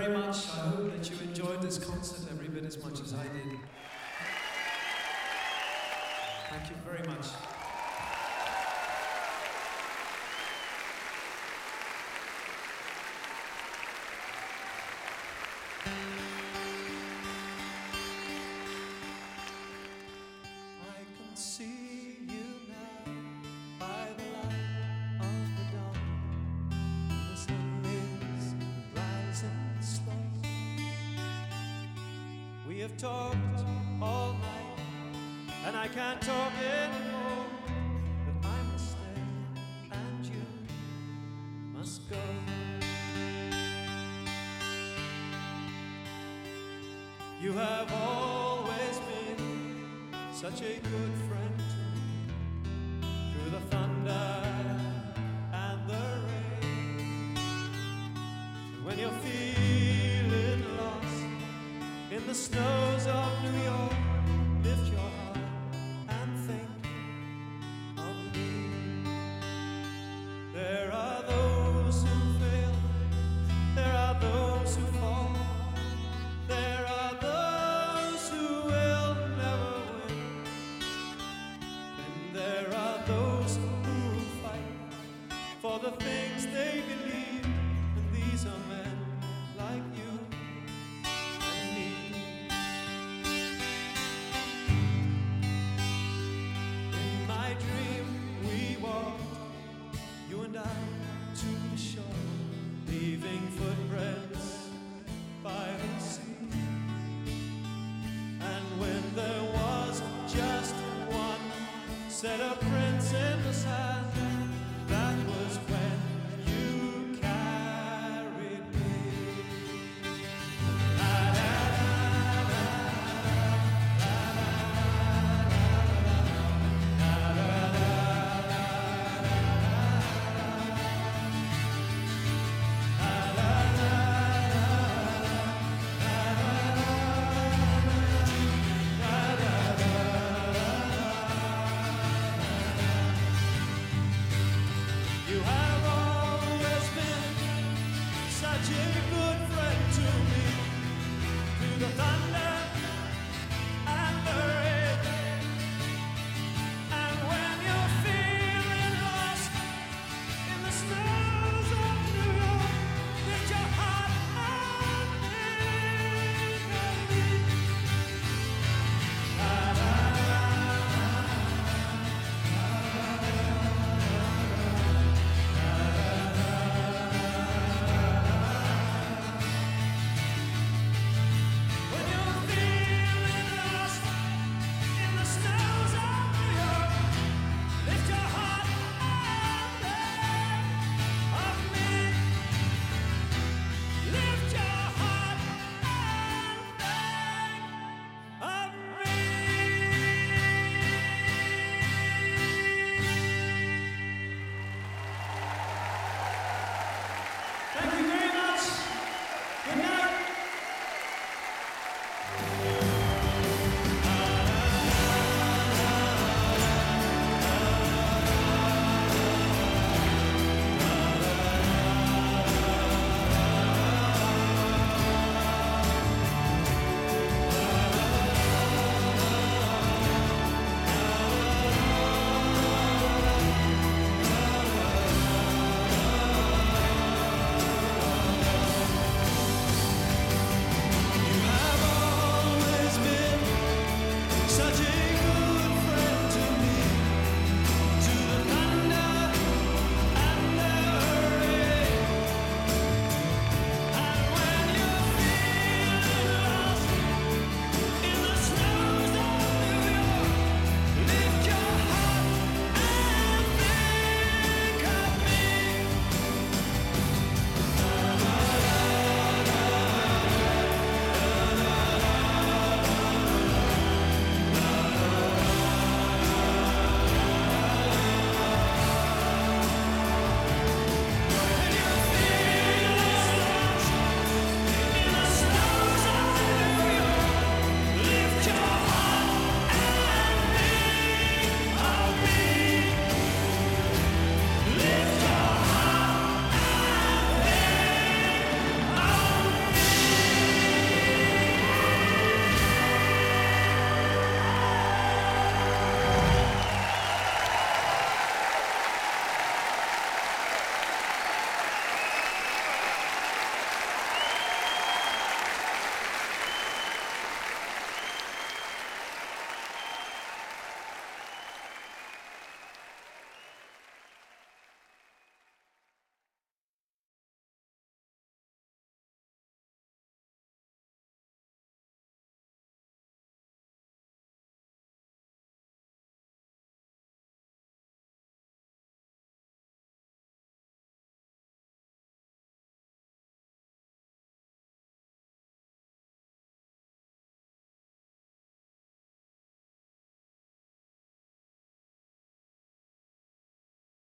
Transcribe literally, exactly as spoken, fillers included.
very much. I hope that you enjoyed this concert every bit as much as I did. Thank you very much. I can see you now by the light of the dawn. The sun is rising slow. We have talked all night, and I can't talk anymore. But I must stay, and you must go. You have always been such a good friend to me, through the thunder and the rain. When you're feeling lost in the snows of New York, lift your heart and think of me. There are those who fail, there are those who fall, there are those who will never win, and there are those